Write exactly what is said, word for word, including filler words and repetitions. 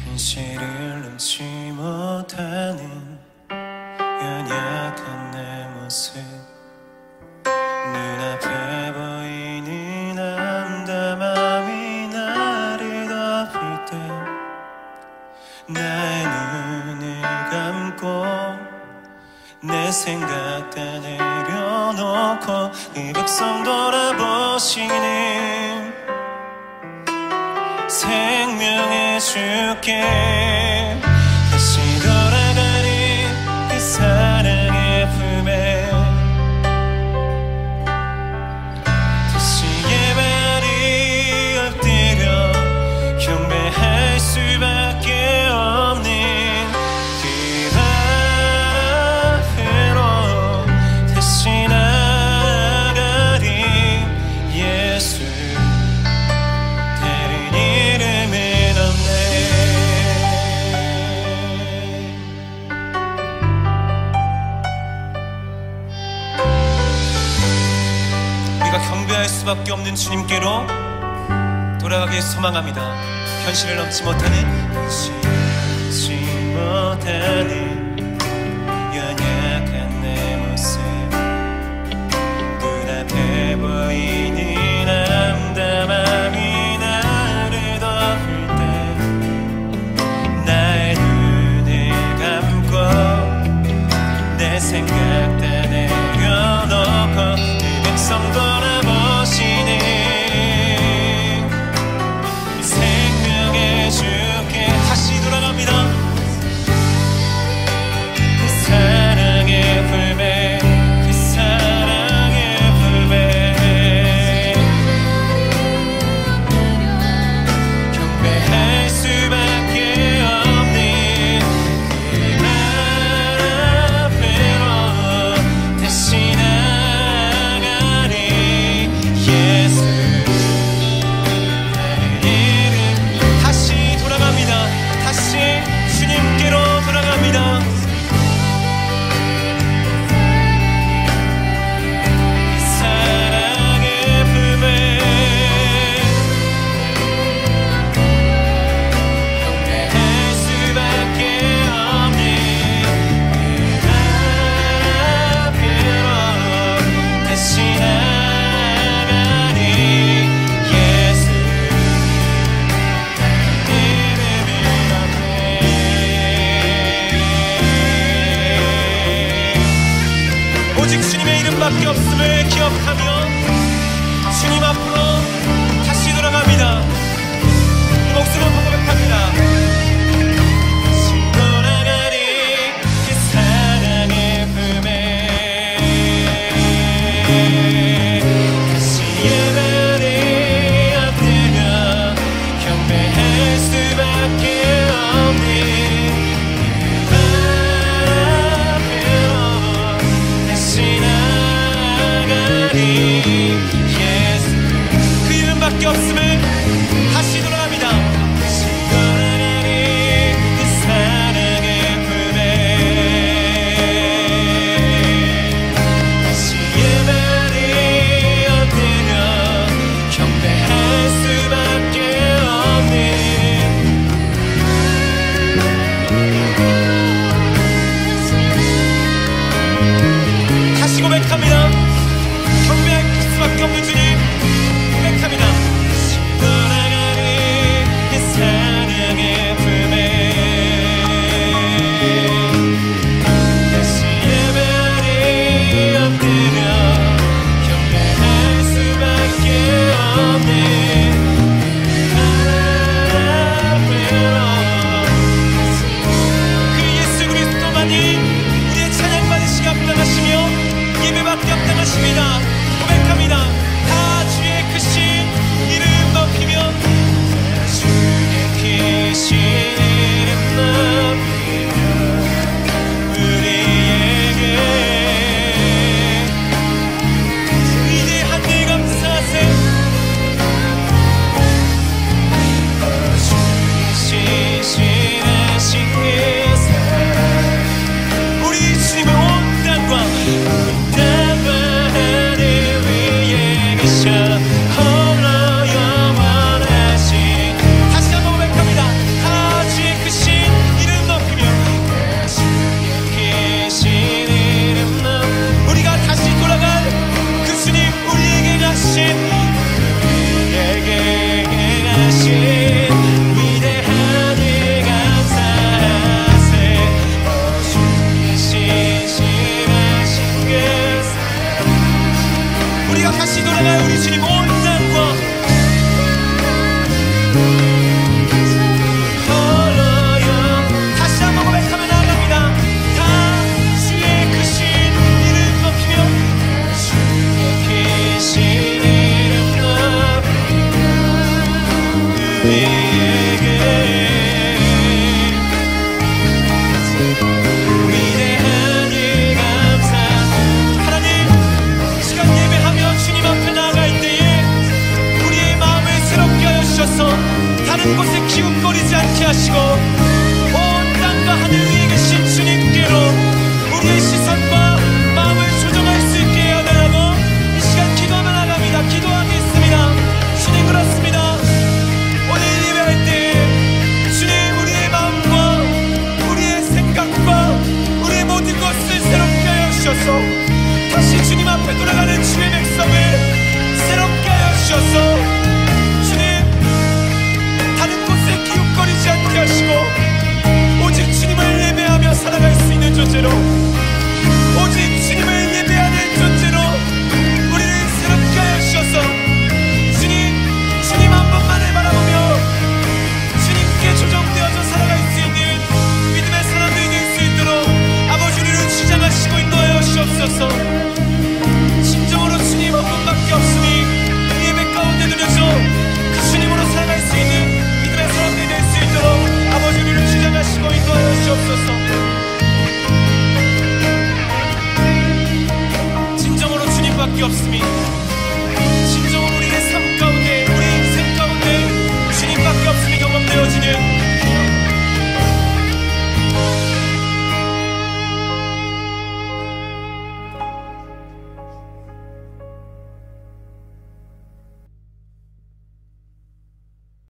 현실을 넘지 못하는 연약한 내 모습, 눈앞에 보이는 암담함이 나를 덮을 때 나의 눈을 감고 내 생각 다 내려놓고 그 백성 돌아보시는 생명의 주께 다시 돌아가는 그 사랑의 품에 다시 예발이 엎드려 경배할 수밖에 없는 그 앞으로 다시 나아가리. 예수 다른 이름은 없네. 우리가 경배할 수밖에 없는 주님께로 돌아가길 소망합니다. 현실을 넘지 못하는 넘지 못하는 연약한 내 모습, 눈앞에 보이는 암담함이 나를 덮을 때 나의 눈을 감고 내 생각 다 내려놓고 그 백성 돌아보시는 생명의 주께 다시 돌아갑니다. 그 사랑의 품에 그 사랑의 품에 경배할 수밖에 없는 그 앞으로 다시 나아가리. 예수 다른 이름 다시 돌아갑니다. 다시 주님께로 돌아갑니다. 그 사랑의 품에 경배할 수밖에 없는 그 앞으로 다시 나아가리. 예수 다른 이름은 없네. 오직 주님의 이름밖에 없음을 기억하며 주님 앞으로 다시 돌아갑니다. 이 목숨을 고백합니다. 다시 돌아가리 그 사랑의 품에 다시 예배를 엎드려 경배할 수밖에 없는 그 앞으로 다시 나아가리. 않게 하시고 온 땅과 하늘 위에 계신 주님께로 우리의 시선과 마음을 조정할 수 있게 하느라고 이 시간 기도하며 나갑니다. 기도하겠습니다. 주님, 그렇습니다. 오늘 예배할 때 주님, 우리의 마음과 우리의 생각과 우리의 모든 것을 새롭게 하여 주셔서 다시 주님 앞에 돌아가는 주의 백성을 새롭게 하여 주셔서 주님, 다른 곳에 기웃거리지 않게 하시고 오직 주님을 예배하며 살아갈 수 있는 존재로, 오직 주님을 예배하는 존재로 우리를 새롭게 하여 주셔서 주님, 주님 한 번만을 바라보며 주님께 조정되어서 살아갈 수 있는 믿음의 사람들이 될 수 있도록 아버지 우리를 주장하시고 인도하여 주옵소서. 진정으로 주님 한 분밖에 없으니 예배 가운데 누려서 그 주님으로 살아갈 수 있는 믿음의 사람들이 될 수 있도록 아버지 우리를 주장하시고 인도하여 주옵소서. 진정으로 주님밖에 없으니